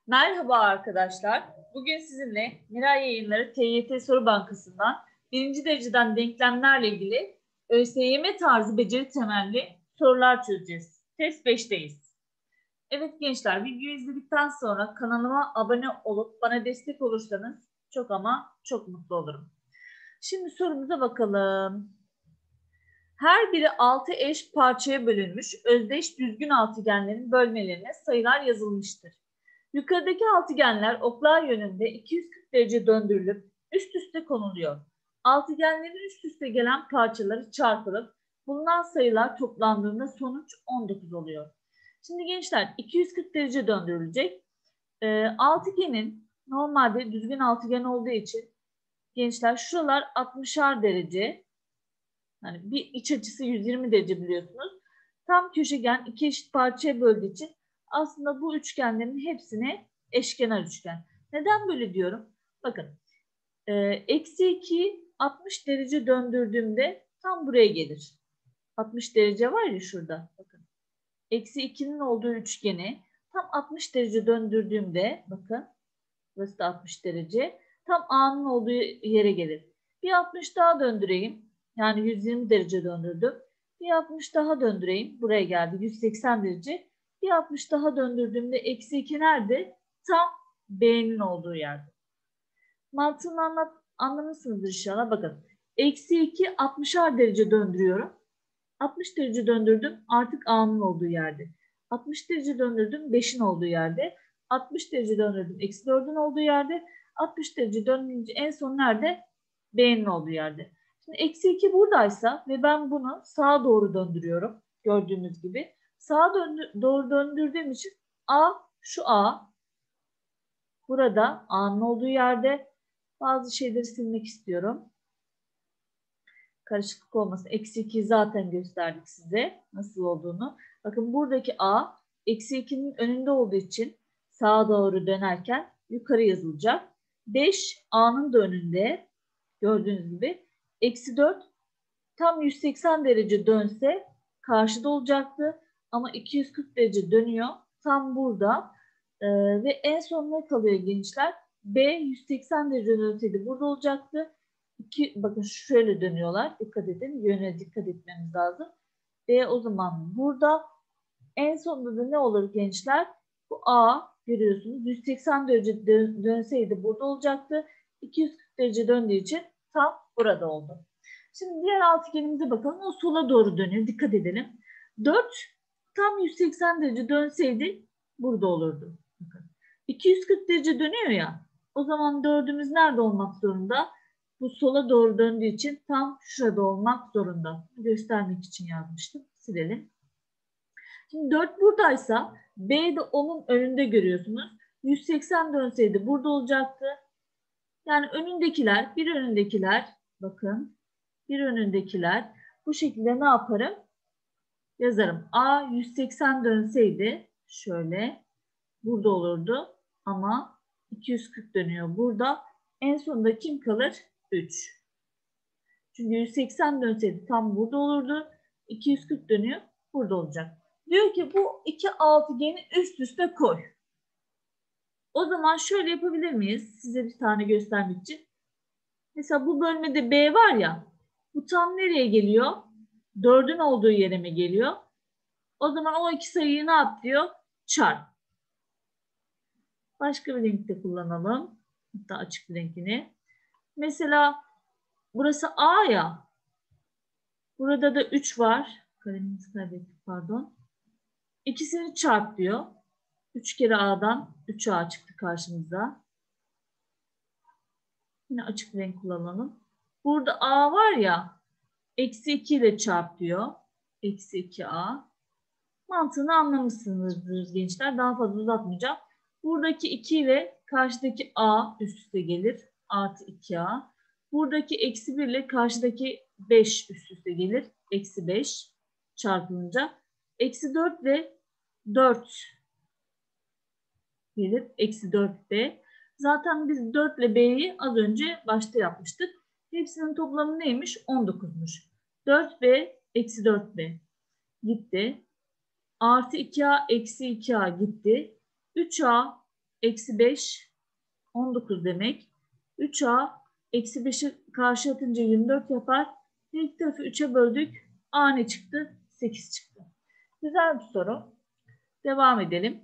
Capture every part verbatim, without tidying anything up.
Merhaba arkadaşlar. Bugün sizinle Miray Yayınları T Y T Soru Bankası'ndan birinci dereceden denklemlerle ilgili ÖSYM tarzı beceri temelli sorular çözeceğiz. Test beşteyiz. Evet gençler, videoyu izledikten sonra kanalıma abone olup bana destek olursanız çok ama çok mutlu olurum. Şimdi sorumuza bakalım. Her biri altı eş parçaya bölünmüş özdeş düzgün altıgenlerin bölmelerine sayılar yazılmıştır. Yukarıdaki altıgenler oklar yönünde iki yüz kırk derece döndürülüp üst üste konuluyor. Altıgenlerin üst üste gelen parçaları çarpılıp bulunan sayılar toplandığında sonuç on dokuz oluyor. Şimdi gençler iki yüz kırk derece döndürülecek. E, altıgenin normalde düzgün altıgen olduğu için gençler şuralar altmışar derece. Yani bir iç açısı yüz yirmi derece biliyorsunuz. Tam köşegen iki eşit parçaya böldüğü için aslında bu üçgenlerin hepsine eşkenar üçgen. Neden böyle diyorum? Bakın. E, eksi iki altmış derece döndürdüğümde tam buraya gelir. altmış derece var ya şurada. Bakın. Eksi ikinin olduğu üçgeni tam altmış derece döndürdüğümde bakın. Burası da altmış derece. Tam A'nın olduğu yere gelir. Bir altmış daha döndüreyim. Yani yüz yirmi derece döndürdüm. Bir altmış daha döndüreyim. Buraya geldi. yüz seksen derece. Bir altmış daha döndürdüğümde eksi iki nerede? Tam B'nin olduğu yerde. Mantığını anlat, anlamışsınızdır inşallah. Bakın. Eksi iki altmışar derece döndürüyorum. altmış derece döndürdüm. Artık A'nın olduğu yerde. altmış derece döndürdüm. beşin olduğu yerde. altmış derece döndürdüm. Eksi dördün olduğu yerde. altmış derece döndürünce en son nerede? B'nin olduğu yerde. Şimdi eksi iki buradaysa ve ben bunu sağa doğru döndürüyorum. Gördüğünüz gibi. Sağa döndü, doğru döndürdüğüm için A şu A. Burada A'nın olduğu yerde bazı şeyleri silmek istiyorum. Karışıklık olmasın. Eksi ikiyi zaten gösterdik size nasıl olduğunu. Bakın buradaki A eksi ikinin önünde olduğu için sağa doğru dönerken yukarı yazılacak. beş A'nın da önünde. Gördüğünüz gibi. Eksi dört tam yüz seksen derece dönse karşıda olacaktı. Ama iki yüz kırk derece dönüyor. Tam burada. Ee, ve en son ne kalıyor gençler? B yüz seksen derece dönseydi burada olacaktı. İki, bakın şöyle dönüyorlar. Dikkat edin. Yöne dikkat etmemiz lazım. B o zaman burada. En sonunda da ne olur gençler? Bu A görüyorsunuz. yüz seksen derece dön, dönseydi burada olacaktı. iki yüz kırk derece döndüğü için tam burada oldu. Şimdi diğer altıgenimize bakalım. O sola doğru dönüyor. Dikkat edelim. dört tam yüz seksen derece dönseydi burada olurdu. Bakın. iki yüz kırk derece dönüyor ya. O zaman dördümüz nerede olmak zorunda? Bu sola doğru döndüğü için tam şurada olmak zorunda. Göstermek için yazmıştım. Silelim. Şimdi dört buradaysa B de onun önünde görüyorsunuz. yüz seksen dönseydi burada olacaktı. Yani önündekiler, bir önündekiler, bakın bir önündekiler bu şekilde ne yaparım? Yazarım. A yüz seksen dönseydi şöyle burada olurdu ama iki yüz kırk dönüyor burada. En sonunda kim kalır? üç. Çünkü yüz seksen dönseydi tam burada olurdu. iki yüz kırk dönüyor burada olacak. Diyor ki bu iki altıgeni üst üste koy. O zaman şöyle yapabilir miyiz? Size bir tane göstermek için. Mesela bu bölmede B var ya. Bu tam nereye geliyor? dördün olduğu yere mi geliyor? O zaman o iki sayıyı ne yap diyor? Çarp. Başka bir renkte kullanalım. Hatta açık renkini. Mesela burası A ya. Burada da üç var. Kalemimizi kaybettik pardon. İkisini çarp diyor. üç kere A'dan üç A çıktı karşımıza. Yine açık renk kullanalım. Burada A var ya. Eksi iki ile çarp diyor. Eksi iki A. Mantığını anlamışsınızdır gençler. Daha fazla uzatmayacağım. Buradaki iki ile karşıdaki A üst üste gelir. Artı iki A. Buradaki eksi bir ile karşıdaki beş üst üste gelir. Eksi beş çarpılınca. Eksi dört ile dört gelir. Eksi dört B. Zaten biz dört ile B'yi az önce başta yapmıştık. Hepsinin toplamı neymiş? on dokuzmuş. dört B eksi dört B gitti. Artı iki A eksi iki A gitti. üç A eksi beş on dokuz demek. üç a eksi beşi karşı atınca yirmi dört yapar. İlk tarafı üçe böldük. A ne çıktı? sekiz çıktı. Güzel bir soru. Devam edelim.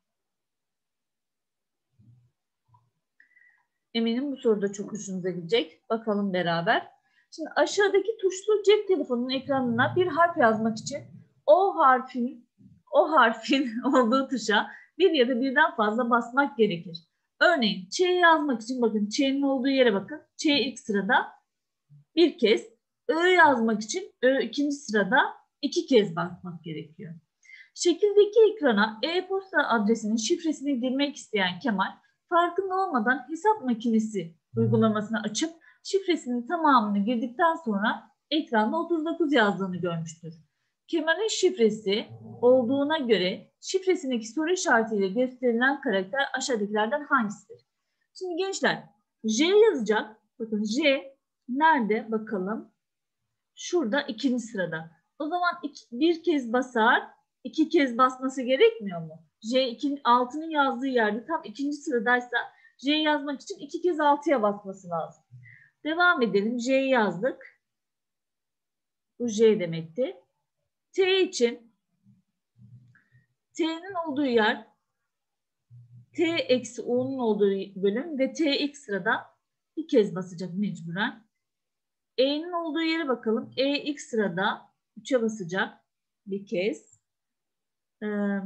Eminim bu soru da çok hoşunuza gidecek. Bakalım beraber. Şimdi aşağıdaki tuşlu cep telefonunun ekranına bir harf yazmak için o harfin o harfin olduğu tuşa bir ya da birden fazla basmak gerekir. Örneğin Ç yazmak için bakın Ç'nin olduğu yere bakın. Ç ilk sırada bir kez. Ö yazmak için Ö ikinci sırada iki kez basmak gerekiyor. Şekildeki ekrana e-posta adresinin şifresini girmek isteyen Kemal farkında olmadan hesap makinesi uygulamasını açıp şifresinin tamamını girdikten sonra ekranda otuz dokuz yazdığını görmüştür. Kemal'in şifresi olduğuna göre şifresindeki soru işaretiyle gösterilen karakter aşağıdakilerden hangisidir? Şimdi gençler J yazacak. Bakın J nerede bakalım? Şurada ikinci sırada. O zaman iki, bir kez basar, iki kez basması gerekmiyor mu? J altının yazdığı yerde tam ikinci sıradaysa J yazmak için iki kez altıya basması lazım. Devam edelim. J'yi yazdık. Bu J demekti. T için T'nin olduğu yer T eksi U'nun olduğu bölüm ve T ilk sırada bir kez basacak mecburen. E'nin olduğu yere bakalım. E ilk sırada üçe basacak bir kez. Ee,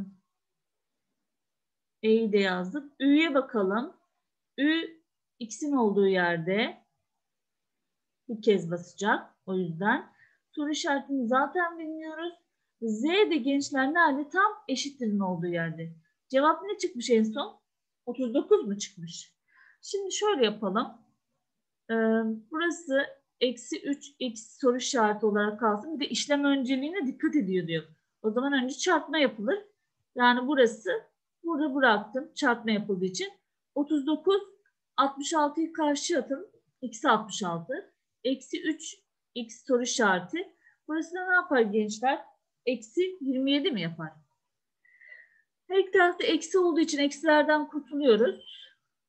E'yi de yazdık. Ü'ye bakalım. Ü X'in olduğu yerde bir kez basacak. O yüzden soru işaretini zaten bilmiyoruz. Z de gençler nerede? Tam eşittirin olduğu yerde. Cevap ne çıkmış en son? otuz dokuz mu çıkmış? Şimdi şöyle yapalım. Ee, burası eksi üç x soru işareti olarak kalsın. Bir de işlem önceliğine dikkat ediyor diyor. O zaman önce çarpma yapılır. Yani burası burada bıraktım çarpma yapıldığı için. otuz dokuz altmış altıyı karşıya atalım. Eksi altmış altı. Eksi üç x soru işareti. Burası da ne yapar gençler? Eksi yirmi yedi mi yapar? Her iki tarafta eksi olduğu için eksilerden kurtuluyoruz.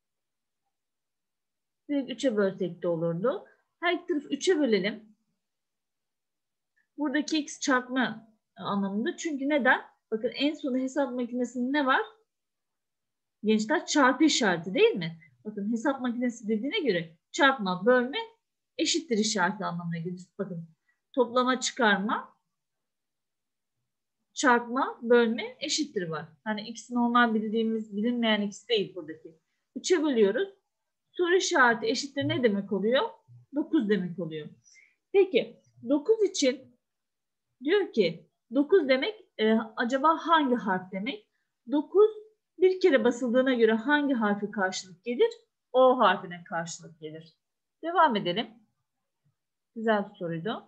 Direkt üçe bölsek de olurdu. Her iki tarafı üçe bölelim. Buradaki x çarpma anlamında. Çünkü neden? Bakın en sonunda hesap makinesinde ne var? Gençler çarpı işareti değil mi? Bakın hesap makinesi dediğine göre çarpma, bölme eşittir işareti anlamına gelir. Bakın toplama, çıkarma, çarpma, bölme eşittir var. Hani x normal bildiğimiz bilinmeyen x değil buradaki. üçe bölüyoruz. Soru işareti eşittir ne demek oluyor? dokuz demek oluyor. Peki dokuz için diyor ki dokuz demek e, acaba hangi harf demek? dokuz bir kere basıldığına göre hangi harfi karşılık gelir? O harfine karşılık gelir. Devam edelim. Güzel bir soruydu.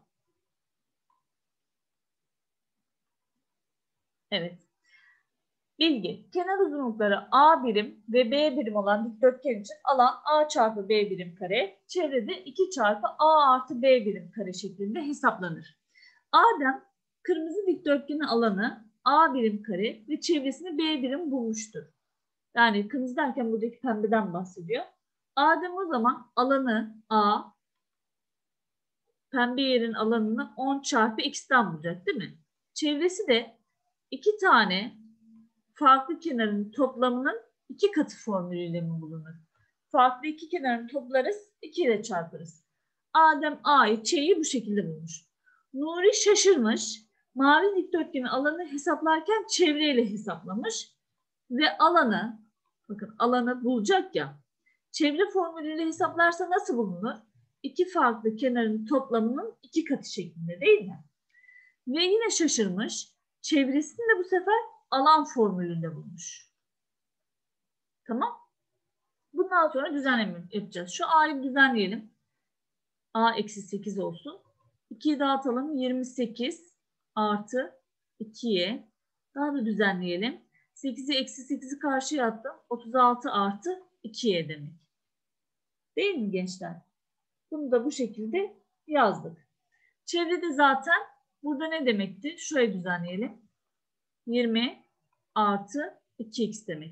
Evet. Bilgi. Kenar uzunlukları A birim ve B birim olan dikdörtgen için alan A çarpı B birim kare, çevrede iki çarpı A artı B birim kare şeklinde hesaplanır. Adem kırmızı dikdörtgenin alanı A birim kare ve çevresini B birim bulmuştur. Yani kırmızı derken buradaki pembeden bahsediyor. Adem o zaman alanı A, pembe yerin alanını on çarpı x'ten bulacak değil mi? Çevresi de iki tane farklı kenarın toplamının iki katı formülüyle mi bulunur? Farklı iki kenarını toplarız, iki ile çarparız. Adem A'yı, Ç'yi bu şekilde bulmuş. Nuri şaşırmış. Mavi dikdörtgenin alanı hesaplarken çevreyle hesaplamış. Ve alanı, bakın alanı bulacak ya. Çevre formülüyle hesaplarsa nasıl bulunur? İki farklı kenarın toplamının iki katı şeklinde değil mi? Ve yine şaşırmış. Çevresini de bu sefer alan formülünde bulmuş. Tamam. Bundan sonra düzenleme yapacağız. Şu A'yı düzenleyelim. A eksi sekiz olsun. ikiyi dağıtalım. yirmi sekiz artı ikiye. Daha da düzenleyelim. sekizi eksi sekizi karşıya attım. otuz altı artı ikiye demek. Değil mi gençler? Bunu da bu şekilde yazdık. Çevrede zaten burada ne demekti? Şurayı düzenleyelim. yirmi artı iki x demek.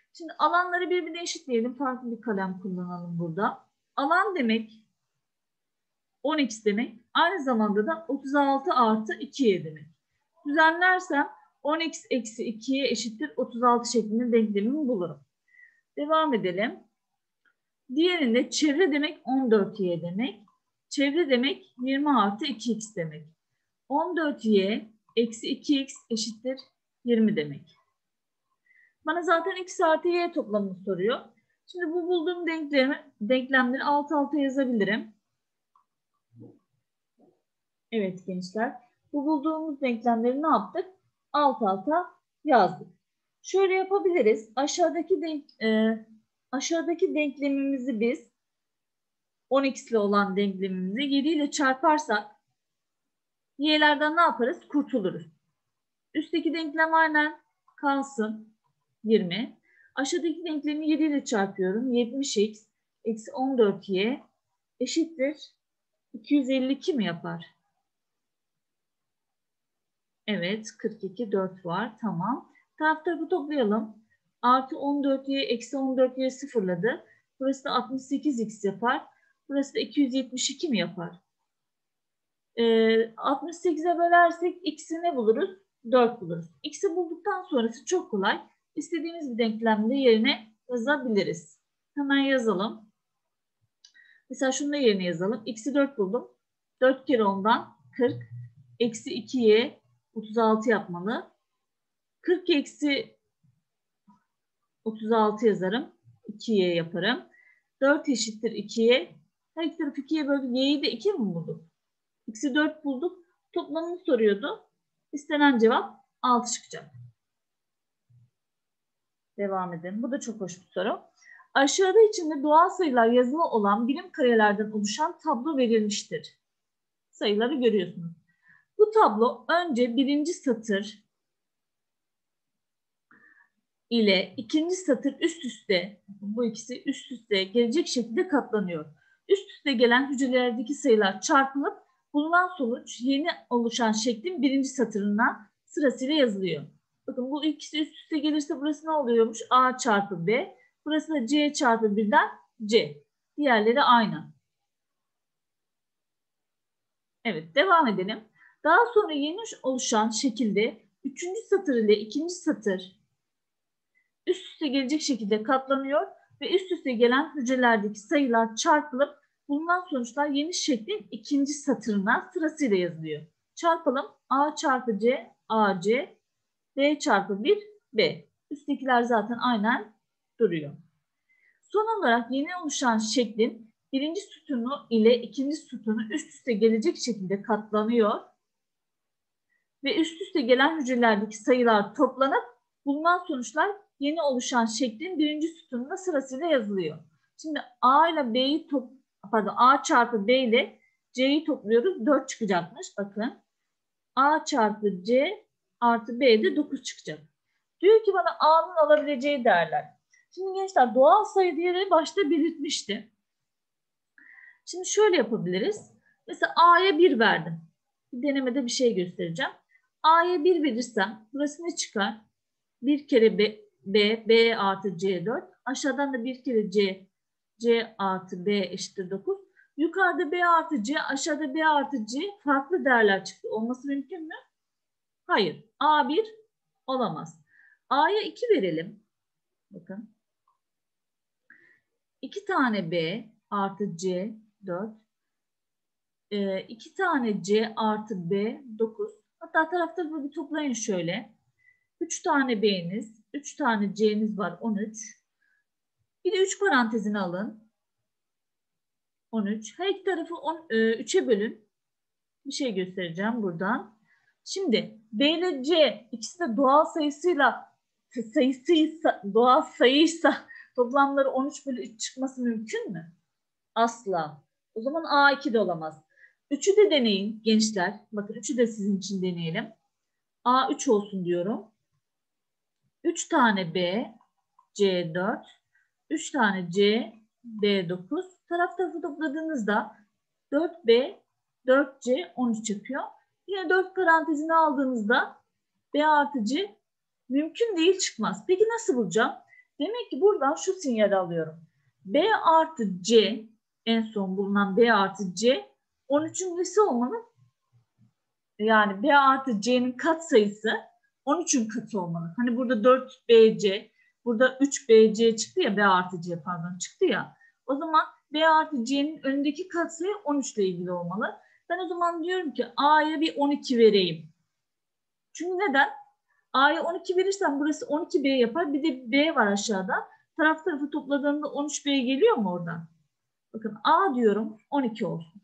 Şimdi alanları birbirine eşitleyelim. Farklı bir kalem kullanalım burada. Alan demek on x demek. Aynı zamanda da otuz altı artı iki y demek. Düzenlersem on x eksi iki y eşittir otuz altı şeklinde denklemimi bulurum. Devam edelim. Diğerinde çevre demek on dört y demek. Çevre demek yirmi artı iki x demek. on dört y eksi iki x eşittir yirmi demek. Bana zaten x artı y toplamını soruyor. Şimdi bu bulduğum denklemi, denklemleri alt alta yazabilirim. Evet gençler. Bu bulduğumuz denklemleri ne yaptık? Alt alta yazdık. Şöyle yapabiliriz. Aşağıdaki denk, e, aşağıdaki denklemimizi biz on x'li olan denklemimizi yedi ile çarparsak y'lerden ne yaparız? Kurtuluruz. Üstteki denklem aynen kalsın. yirmi. Aşağıdaki denklemi yedi ile çarpıyorum. yetmiş x eksi on dört y eşittir iki yüz elli iki mi yapar? Evet, kırk iki, dört var. Tamam. Taraf tarafı toplayalım. Artı on dört y eksi on dört y sıfırladı. Burası da altmış sekiz x yapar. Burası da iki yüz yetmiş iki mi yapar? Ee, altmış sekize bölersek x'i ne buluruz? dört buluruz. X'i bulduktan sonrası çok kolay. İstediğimiz bir denklemde yerine yazabiliriz. Hemen yazalım. Mesela şunu da yerine yazalım. X'i dört buldum. dört kere ondan kırk. Eksi iki y otuz altı yapmalı. kırk eksi otuz altı yazarım. iki y yaparım. dört eşittir iki y. Her iki tarafı ikiye böldük. Y'yi de iki mi bulduk? X'i dört bulduk. Toplamını soruyordu. İstenen cevap altı çıkacak. Devam edelim. Bu da çok hoş bir soru. Aşağıda içinde doğal sayılar yazılı olan birim karelerden oluşan tablo verilmiştir. Sayıları görüyorsunuz. Bu tablo önce birinci satır ile ikinci satır üst üste, bu ikisi üst üste gelecek şekilde katlanıyor. Üst üste gelen hücrelerdeki sayılar çarpılıp bulunan sonuç yeni oluşan şeklin birinci satırından sırasıyla yazılıyor. Bakın bu ikisi üst üste gelirse burası ne oluyormuş? A çarpı B. Burası da C çarpı birden C. Diğerleri aynı. Evet, devam edelim. Daha sonra yeni oluşan şekilde üçüncü satır ile ikinci satır üst üste gelecek şekilde katlanıyor ve üst üste gelen hücrelerdeki sayılar çarpılıp bulunan sonuçlar yeni şeklin ikinci satırına sırasıyla yazılıyor. Çarpalım. A çarpı C, A C, B çarpı bir, B. Üsttekiler zaten aynen duruyor. Son olarak yeni oluşan şeklin birinci sütunu ile ikinci sütunu üst üste gelecek şekilde katlanıyor ve üst üste gelen hücrelerdeki sayılar toplanıp bulunan sonuçlar yeni oluşan şeklin birinci sütununa sırasıyla yazılıyor. Şimdi A ile B'yi top, pardon A çarpı B ile C'yi topluyoruz. dört çıkacakmış. Bakın. A çarpı C artı B'de dokuz çıkacak. Diyor ki bana A'nın alabileceği değerler. Şimdi gençler doğal sayı değeri başta belirtmişti. Şimdi şöyle yapabiliriz. Mesela A'ya bir verdim. Bir denemede bir şey göstereceğim. A'ya bir verirsem burası ne çıkar? bir kere B, B, B artı C dört. Aşağıdan da bir kere C, C artı B eşittir dokuz. Yukarıda B artı C, aşağıda B artı C farklı değerler çıktı. Olması mümkün mü? Hayır. A bir olamaz. A'ya iki verelim. Bakın. iki tane B artı C dört. E, iki tane C artı B dokuz. Hatta tarafta bir toplayın şöyle. üç tane B'niz, üç tane C'niz var on üç. Bir de üç parantezini alın. on üç. Her iki tarafı üçe bölün. Bir şey göstereceğim buradan. Şimdi B ile C ikisi de doğal sayısıyla sayısıysa, doğal sayıysa toplamları on üç bölü üç çıkması mümkün mü? Asla. O zaman A iki de olamaz. üçü de deneyin gençler. Bakın üçü de sizin için deneyelim. A üç olsun diyorum. üç tane B, C dört, üç tane C, D dokuz. Taraf tarafı topladığınızda dört B, dört C, on üç yapıyor. Yine dört parantezini aldığınızda B artı C mümkün değil çıkmaz. Peki nasıl bulacağım? Demek ki buradan şu sinyali alıyorum. B artı C, en son bulunan B artı C on üçün nesi olmalı? Yani B artı C'nin katsayısı on üçün katı olmalı. Hani burada dört B C, burada üç B C çıktı ya, B artı C pardon çıktı ya. O zaman B artı C'nin önündeki katsayı on üç ile ilgili olmalı. Ben o zaman diyorum ki A'ya bir on iki vereyim. Çünkü neden? A'ya on iki verirsem burası on iki B yapar. Bir de B var aşağıda. Taraf tarafı topladığında on üç B geliyor mu oradan? Bakın A diyorum on iki olsun.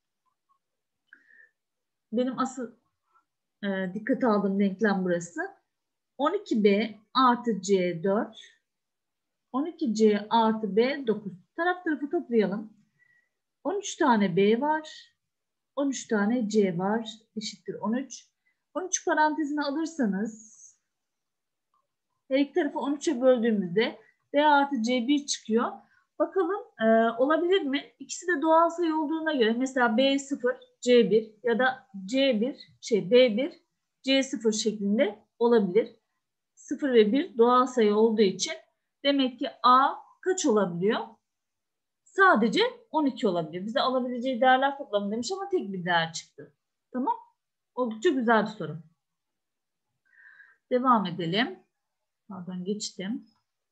Benim asıl e, dikkate aldığım denklem burası. on iki B artı C dört. on iki C artı B dokuz. Taraf tarafı toplayalım. on üç tane B var. on üç tane C var. Eşittir on üç. on üç parantezine alırsanız her iki tarafı on üçe böldüğümüzde B artı C bir çıkıyor. Bakalım e, olabilir mi? İkisi de doğal sayı olduğuna göre mesela B sıfır, C bir ya da C bir, şey B bir, C sıfır şeklinde olabilir. sıfır ve bir doğal sayı olduğu için demek ki A kaç olabiliyor? Sadece on iki olabilir. Bize alabileceği değerler toplamı demiş ama tek bir değer çıktı. Tamam? Oldukça güzel bir soru. Devam edelim. Pardon geçtim.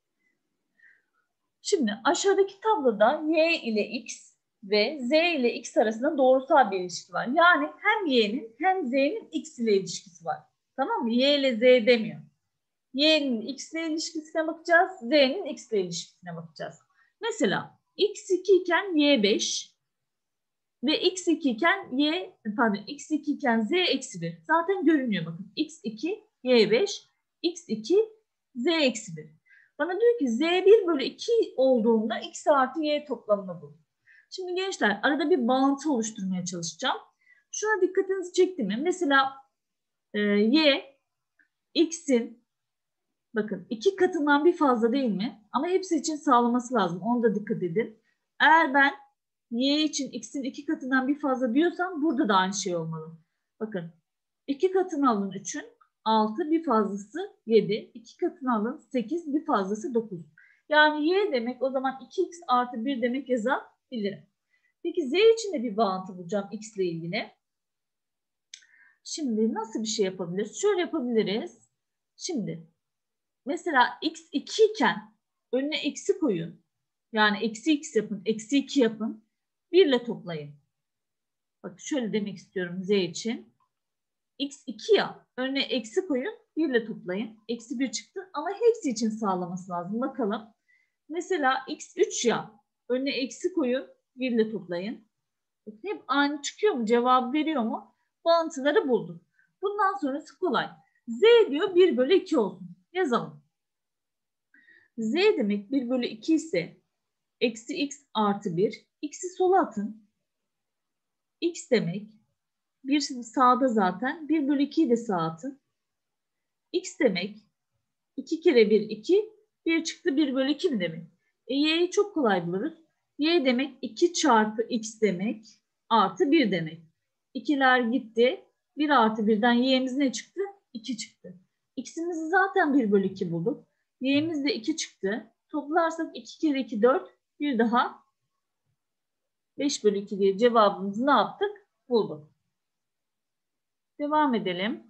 Şimdi aşağıdaki tabloda Y ile X ve Z ile X arasında doğrusal bir ilişki var. Yani hem Y'nin hem Z'nin X ile ilişkisi var. Tamam mı? Y ile Z demiyor. Y'nin X ile ilişkisine bakacağız. Z'nin X ile ilişkisine bakacağız. Mesela X iki iken Y beş ve X iki iken Y pardon X iki iken Z eksi bir. Zaten görünüyor bakın. X iki, Y beş, X iki, Z eksi bir. Bana diyor ki Z bir bölü iki olduğunda X artı Y toplamını bul. Şimdi gençler arada bir bağıntı oluşturmaya çalışacağım. Şuna dikkatinizi çekti mi? Mesela e, Y X'in bakın iki katından bir fazla değil mi? Ama hepsi için sağlaması lazım. Onu da dikkat edin. Eğer ben Y için X'in iki katından bir fazla diyorsam burada da aynı şey olmalı. Bakın iki katını alın üçün. altı bir fazlası yedi. iki katını alın sekiz bir fazlası dokuz. Yani Y demek o zaman iki X artı bir demek yazabilirim. Peki Z için de bir bağıntı bulacağım X ile ilgili. Şimdi nasıl bir şey yapabiliriz? Şöyle yapabiliriz. Şimdi mesela X iki iken önüne eksi koyun. Yani eksi X yapın, eksi iki yapın. bir ile toplayın. Bak şöyle demek istiyorum Z için. X iki ya. Önüne eksi koyun. bir ile toplayın. Eksi bir çıktı ama hepsi için sağlaması lazım. Bakalım. Mesela X üç ya. Önüne eksi koyun. bir ile toplayın. Hep aynı çıkıyor mu? Cevabı veriyor mu? Bağıntıları bulduk. Bundan sonrası kolay. Z diyor bir bölü iki olsun. Yazalım. Z demek bir bölü iki ise eksi X artı bir. X'i sola atın. X demek bir sağda zaten. bir bölü ikiyi de sağa atın. X demek iki kere bir iki. bir çıktı bir bölü iki mi demek? E, Y'yi çok kolay buluruz. Y demek iki çarpı X demek artı bir demek. ikiler gitti. bir artı birden Y'miz ne çıktı? iki çıktı. X'imizi zaten bir bölü iki bulduk. Y'miz de iki çıktı. Toplarsak iki kere iki dört. Bir daha beş bölü iki diye cevabımızı ne yaptık? Bulduk. Devam edelim.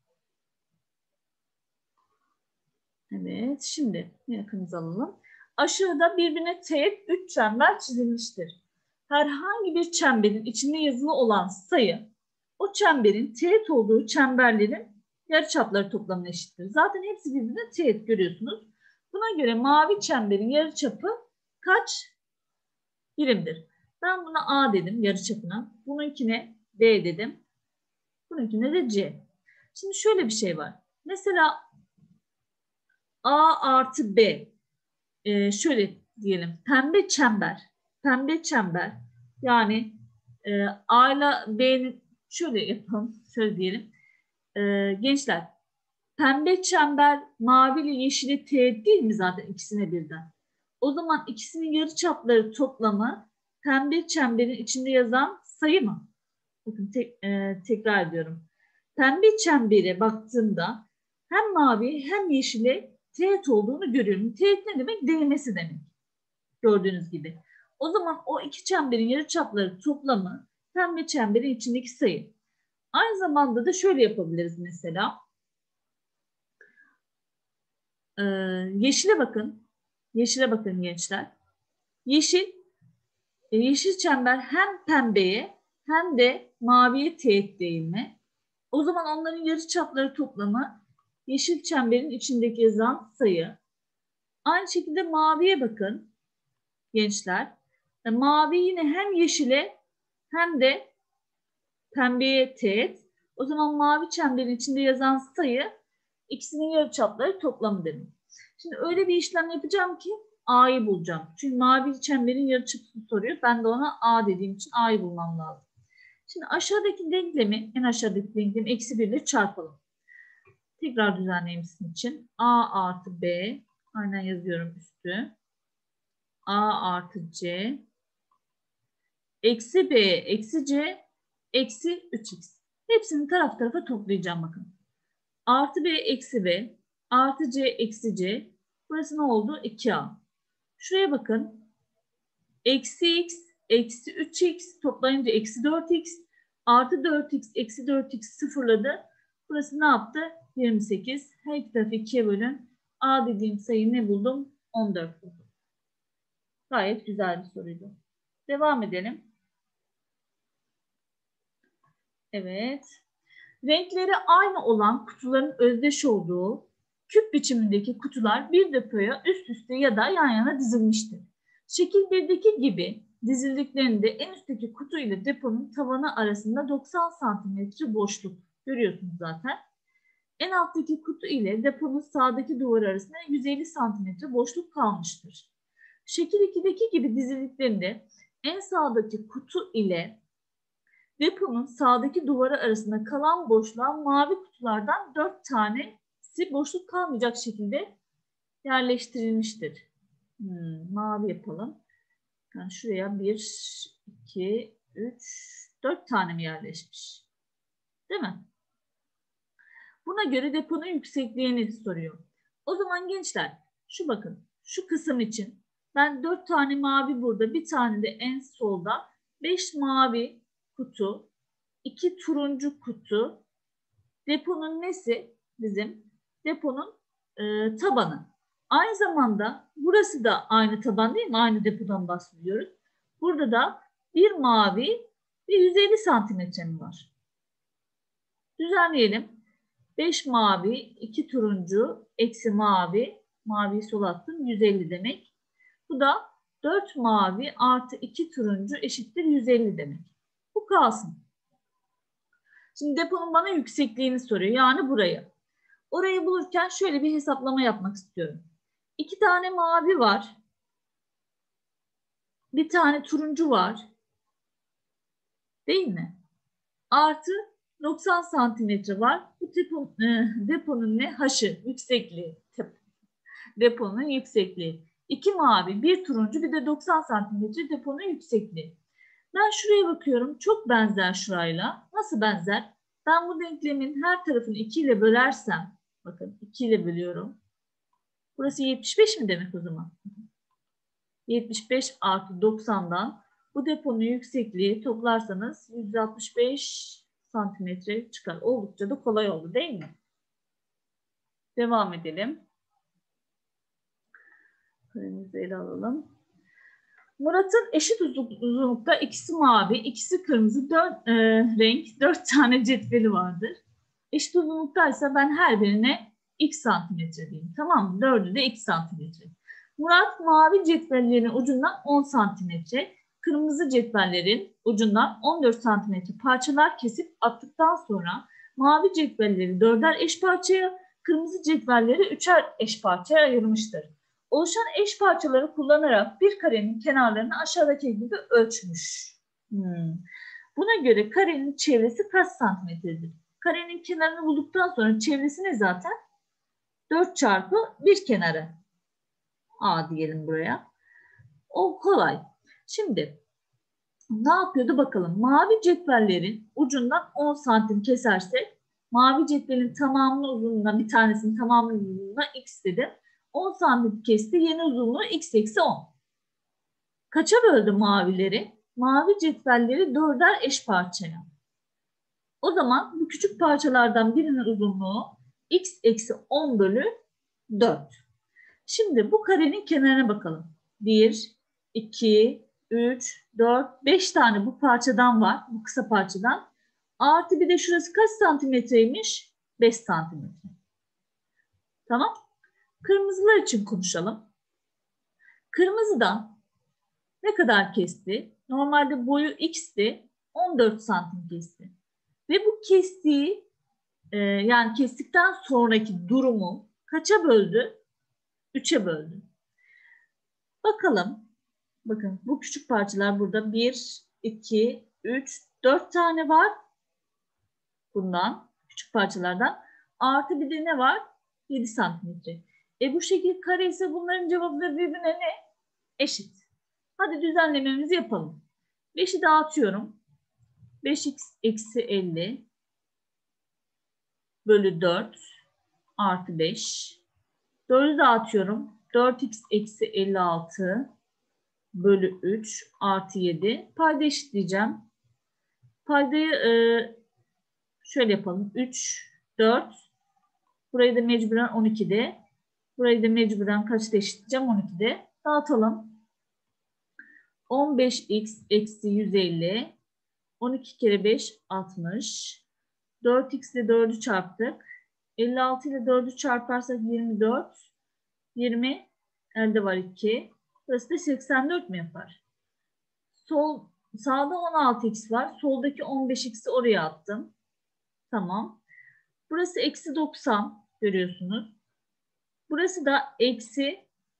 Evet, şimdi yakınıza alalım. Aşağıda birbirine teğet üç çember çizilmiştir. Herhangi bir çemberin içinde yazılı olan sayı o çemberin teğet olduğu çemberlerin yarıçapları toplamına eşittir. Zaten hepsi birbirine teğet görüyorsunuz. Buna göre mavi çemberin yarıçapı kaç birimdir? Ben buna A dedim yarıçapına. Bununkine B dedim. Bununkine de C. Şimdi şöyle bir şey var. Mesela A artı B. Ee, şöyle diyelim. Pembe çember. Pembe çember. Yani e, A ile B'nin şöyle yapalım. Şöyle diyelim. Ee, gençler. Pembe çember mavi ile yeşili teğet değil mi zaten ikisine birden? O zaman ikisinin yarıçapları toplamı pembe çemberin içinde yazan sayı mı? Bakın tek, e, tekrar ediyorum. Pembe çembere baktığımda hem mavi hem yeşile teğet olduğunu görüyorum. Teğet ne demek? Değmesi demek. Gördüğünüz gibi. O zaman o iki çemberin yarıçapları toplamı pembe çemberin içindeki sayı. Aynı zamanda da şöyle yapabiliriz mesela. Ee, yeşile bakın. Yeşile bakın gençler. Yeşil, yeşil çember hem pembeye hem de maviye teğet değil mi? O zaman onların yarıçapları toplamı yeşil çemberin içindeki yazan sayı. Aynı şekilde maviye bakın gençler. E, mavi yine hem yeşile hem de pembeye teğet. O zaman mavi çemberin içinde yazan sayı ikisinin yarıçapları toplamı demek. Şimdi öyle bir işlem yapacağım ki A'yı bulacağım. Çünkü mavi çemberin yarıçapını soruyor. Ben de ona A dediğim için A'yı bulmam lazım. Şimdi aşağıdaki denklemi, en aşağıdaki denklemi eksi bir ile çarpalım. Tekrar düzenleyeyim sizin için. A artı B, aynen yazıyorum üstü. A artı C, eksi B, eksi C, eksi üç x. Hepsini taraf tarafa toplayacağım bakın. Artı B, eksi B, artı C, eksi C. Burası ne oldu? iki A. Şuraya bakın. Eksi x, eksi üç x toplayınca eksi dört x, artı dört x, eksi dört x sıfırladı. Burası ne yaptı? yirmi sekiz. Her iki tarafı ikiye bölün. A dediğim sayıyı ne buldum? on dört buldum. Gayet güzel bir soruydu. Devam edelim. Evet. Renkleri aynı olan kutuların özdeş olduğu küp biçimindeki kutular bir depoya üst üste ya da yan yana dizilmiştir. Şekil birdeki gibi dizildiklerinde en üstteki kutu ile deponun tavanı arasında doksan santimetre boşluk görüyorsunuz zaten. En alttaki kutu ile deponun sağdaki duvar arasında yüz elli santimetre boşluk kalmıştır. Şekil ikideki gibi dizildiklerinde en sağdaki kutu ile deponun sağdaki duvarı arasında kalan boşluğa mavi kutulardan dört tanesi boşluk kalmayacak şekilde yerleştirilmiştir. Hmm, mavi yapalım. Yani şuraya bir, iki, üç, dört tane mi yerleşmiş? Değil mi? Buna göre deponun yüksekliğini soruyor. O zaman gençler şu bakın şu kısım için ben dört tane mavi burada, bir tane de en solda, beş mavi kutu, iki turuncu kutu. Deponun nesi? Bizim deponun e, tabanı. Aynı zamanda burası da aynı taban değil mi? Aynı depodan bahsediyoruz. Burada da bir mavi ve yüz elli santimetre var. Düzenleyelim. beş mavi, iki turuncu, eksi mavi. Maviyi sola attım. yüz elli demek. Bu da dört mavi artı iki turuncu eşittir yüz elli demek. Bu kalsın. Şimdi deponun bana yüksekliğini soruyor. Yani burayı. Orayı bulurken şöyle bir hesaplama yapmak istiyorum. İki tane mavi var. Bir tane turuncu var. Değil mi? Artı doksan santimetre var. Bu depo, e, deponun ne? Haşı, yüksekliği. Deponun yüksekliği. İki mavi, bir turuncu, bir de doksan santimetre deponun yüksekliği. Ben şuraya bakıyorum. Çok benzer şurayla. Nasıl benzer? Ben bu denklemin her tarafını iki ile bölersem, bakın iki ile bölüyorum. Burası yetmiş beş mi demek o zaman? yetmiş beş artı doksandan bu deponun yüksekliği toplarsanız yüz altmış beş santimetre çıkar. Oldukça da kolay oldu değil mi? Devam edelim. Kalemizi ele alalım. Murat'ın eşit uzunlukta ikisi mavi, ikisi kırmızı dört, e, renk dört tane cetveli vardır. Eşit uzunluktaysa ben her birine x santimetre diyeyim. Tamam mı? Dördü de x santimetre. Murat mavi cetvellerin ucundan on santimetre, kırmızı cetvellerin ucundan on dört santimetre parçalar kesip attıktan sonra mavi cetvelleri dörder eş parçaya, kırmızı cetvelleri üçer eş parçaya ayırmıştır. Oluşan eş parçaları kullanarak bir karenin kenarlarını aşağıdaki gibi ölçmüş. Hmm. Buna göre karenin çevresi kaç santimetredir? Karenin kenarını bulduktan sonra çevresi ne zaten? dört çarpı bir kenarı. A diyelim buraya. O kolay. Şimdi ne yapıyordu bakalım. Mavi cetvellerin ucundan on santim kesersek mavi cetvelin tamamının uzunluğuna bir tanesinin tamamının uzunluğuna x dedim. on santim kesti. Yeni uzunluğu x eksi on. Kaça böldü mavileri? Mavi cetvelleri dörder eş parçaya. O zaman bu küçük parçalardan birinin uzunluğu x eksi on bölü dört. Şimdi bu karenin kenarına bakalım. bir, iki, üç, dört, beş tane bu parçadan var. Bu kısa parçadan. Artı bir de şurası kaç santimetreymiş? beş santimetre. Tamam. Kırmızılar için konuşalım. Kırmızıdan ne kadar kesti? Normalde boyu x'ti. on dört santim kesti. Ve bu kestiği e, yani kestikten sonraki durumu kaça böldü? üçe böldü. Bakalım. Bakın bu küçük parçalar burada bir, iki, üç, dört tane var. Bundan küçük parçalardan. Artı bir de ne var? yedi santimetre. E bu şekil kare ise bunların cevapları birbirine ne? Eşit. Hadi düzenlememizi yapalım. beşi dağıtıyorum. beş x eksi elli bölü dört artı beş. dördü dağıtıyorum. dört x eksi elli altı bölü üç artı yedi. Payda eşitleyeceğim. Paydayı e, şöyle yapalım. üç, dört. Burayı da mecburen on ikide. Burayı da mecburen kaçta eşitleyeceğim? on ikide. Dağıtalım. on beş x eksi yüz elli. on iki kere beş, altmış. dört x ile dördü çarptık. elli altı ile dördü çarparsak yirmi dört. yirmi. Elde var iki. Burası da seksen dört mi yapar? Sol, sağda on altı x var. Soldaki on beş x'i oraya attım. Tamam. Burası eksi doksan görüyorsunuz. Burası da eksi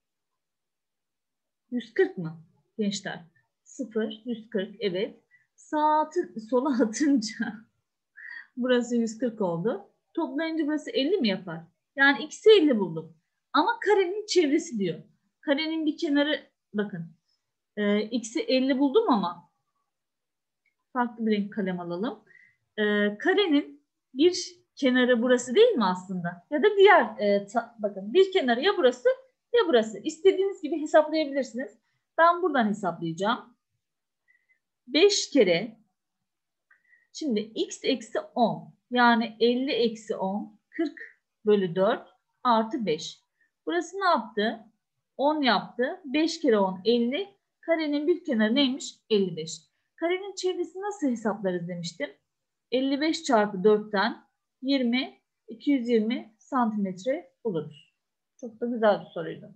yüz kırk mı gençler? sıfır, yüz kırk evet. Sağ atı, sola atınca burası yüz kırk oldu. Toplayınca burası elli mi yapar? Yani x'i elli buldum. Ama karenin çevresi diyor. Karenin bir kenarı bakın. E, x'i elli buldum ama farklı bir renk kalem alalım. E, karenin bir kenarı burası değil mi aslında? Ya da diğer e, ta, bakın bir kenarı ya burası ya burası. İstediğiniz gibi hesaplayabilirsiniz. Ben buradan hesaplayacağım. beş kere şimdi x eksi on yani elli eksi on kırk bölü dört artı beş. Burası ne yaptı? on yaptı. beş kere on elli. Karenin bir kenarı neymiş? elli beş. Karenin çevresini nasıl hesaplarız demiştim. elli beş çarpı dörtten yirmi, iki yüz yirmi santimetre buluruz. Çok da güzel bir soruydu.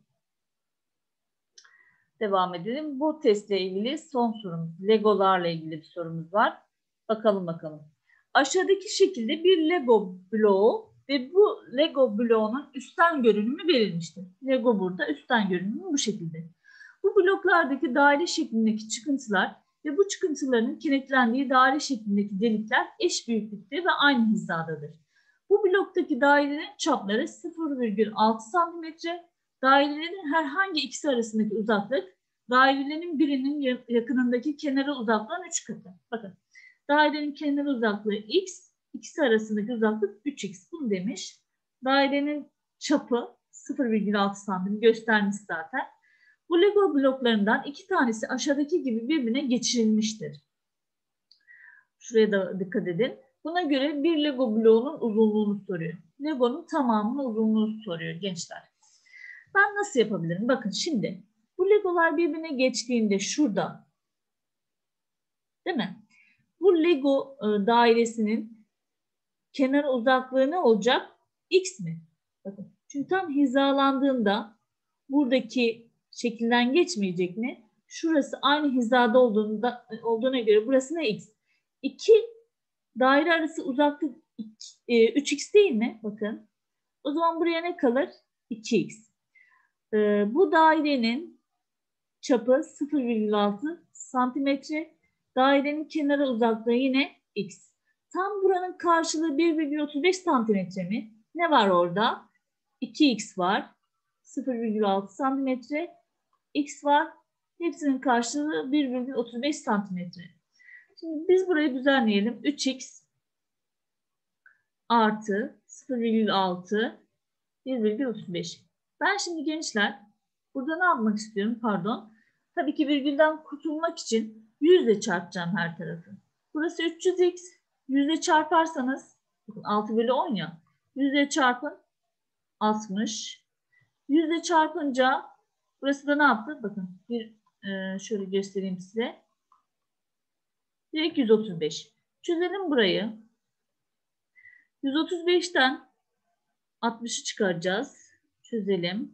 Devam edelim. Bu testle ilgili son sorumuz. Legolarla ilgili bir sorumuz var. Bakalım bakalım. Aşağıdaki şekilde bir Lego bloğu ve bu Lego bloğunun üstten görünümü verilmiştir. Lego burada üstten görünümü bu şekilde. Bu bloklardaki daire şeklindeki çıkıntılar ve bu çıkıntıların kenetlendiği daire şeklindeki delikler eş büyüklükte ve aynı hizadadır. Bu bloktaki dairenin çapları sıfır virgül altı santimetre, dairelerin herhangi ikisi arasındaki uzaklık dairelerin birinin yakınındaki kenara uzaklığın üç katı. Bakın dairenin kenar uzaklığı x, ikisi arasındaki uzaklık üç x. Bunu demiş. Dairenin çapı sıfır virgül altı santim göstermiş zaten. Bu Lego bloklarından iki tanesi aşağıdaki gibi birbirine geçirilmiştir. Şuraya da dikkat edin. Buna göre bir Lego bloğunun uzunluğunu soruyor. Lego'nun tamamının uzunluğunu soruyor gençler. Ben nasıl yapabilirim? Bakın şimdi bu Legolar birbirine geçtiğinde şurada değil mi? Bu Lego e, dairesinin kenar uzaklığı ne olacak? X mi? Bakın. Çünkü tam hizalandığında buradaki şekilden geçmeyecek mi? Şurası aynı hizada olduğunda, olduğuna göre burası ne x? iki daire arası uzaklık üç x değil mi? Bakın. O zaman buraya ne kalır? iki x. Ee, bu dairenin çapı sıfır virgül altı santimetre. Dairenin kenara uzaklığı yine x. Tam buranın karşılığı bir virgül otuz beş santimetre mi? Ne var orada? iki x var. sıfır virgül altı santimetre. X var. Hepsinin karşılığı bir virgül otuz beş santimetre. Şimdi biz burayı düzenleyelim. üç x artı sıfır virgül altı bir virgül otuz beş. Ben şimdi gençler burada ne yapmak istiyorum? Pardon. Tabii ki virgülden kurtulmak için yüz ile çarpacağım her tarafı. Burası üç yüz x. yüz ile çarparsanız bakın altı bölü on ya. yüz ile çarpın altmış. yüz ile çarpınca burası da ne yaptı? Bakın bir e, şöyle göstereyim size. Direkt yüz otuz beş. Çözelim burayı. yüz otuz beşten altmışı çıkaracağız. Çözelim.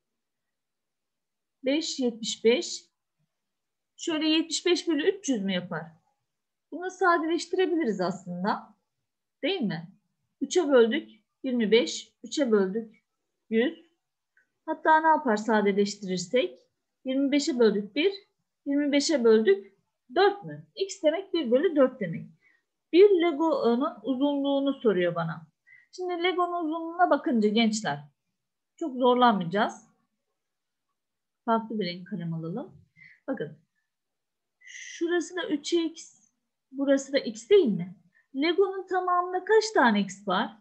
beş, yetmiş beş. Şöyle yetmiş beş bölü üç yüz mü yapar? Bunu sadeleştirebiliriz aslında. Değil mi? üçe böldük yirmi beş. üçe böldük yüz. Hatta ne yapar sadeleştirirsek? yirmi beşe böldük bir. yirmi beşe böldük dört mü? X demek bir bölü dört demek. Bir Lego'nun uzunluğunu soruyor bana. Şimdi Lego'nun uzunluğuna bakınca gençler çok zorlanmayacağız. Farklı bir renk kalem alalım. Bakın. Şurası da üç x. Burası da x değil mi? Lego'nun tamamında kaç tane x var?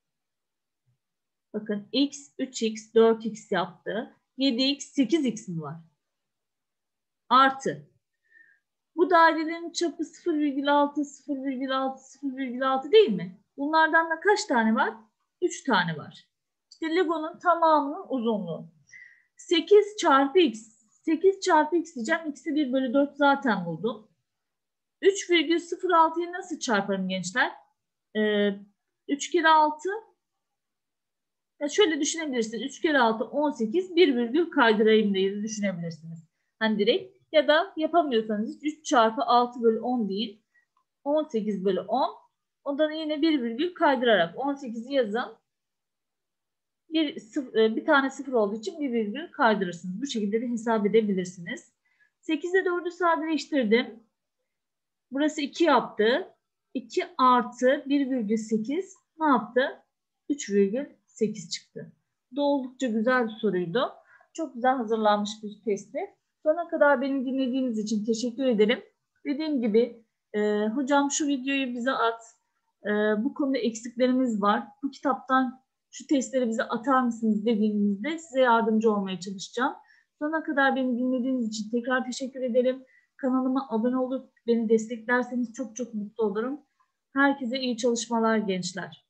Bakın x, üç x, dört x yaptı. yedi x, sekiz x mi var? Artı. Bu dairelerin çapı sıfır virgül altı, sıfır virgül altı, sıfır virgül altı değil mi? Bunlardan da kaç tane var? üç tane var. İşte Lego'nun tamamının uzunluğu. sekiz çarpı x. sekiz çarpı x diyeceğim. X'i bir bölü dört zaten buldum. üç virgül sıfır altı'yı nasıl çarparım gençler? Ee, üç kere altı. Ya şöyle düşünebilirsiniz. üç kere altı on sekiz. bir virgül kaydırayım diye düşünebilirsiniz. Hani direkt. Ya da yapamıyorsanız üç çarpı altı bölü on değil. on sekiz bölü on. Ondan yine bir virgül kaydırarak on sekizi yazın. Bir, sıfır, bir tane sıfır olduğu için bir virgül kaydırırsınız. Bu şekilde de hesap edebilirsiniz. sekiz'e dörd'ü sadeleştirdim. Burası iki yaptı. iki artı bir virgül sekiz ne yaptı? üç virgül sekiz çıktı. Bu da oldukça güzel bir soruydu. Çok güzel hazırlanmış bir testti. Sona kadar beni dinlediğiniz için teşekkür ederim. Dediğim gibi e, hocam şu videoyu bize at. E, bu konuda eksiklerimiz var. Bu kitaptan şu testleri bize atar mısınız dediğinizde size yardımcı olmaya çalışacağım. Sona kadar beni dinlediğiniz için tekrar teşekkür ederim. Kanalıma abone olup beni desteklerseniz çok çok mutlu olurum. Herkese iyi çalışmalar gençler.